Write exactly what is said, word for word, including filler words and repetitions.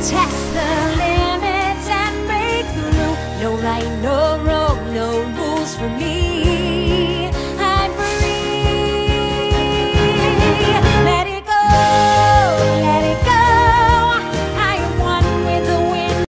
test the limits and break through. No right, no wrong, no rules for me.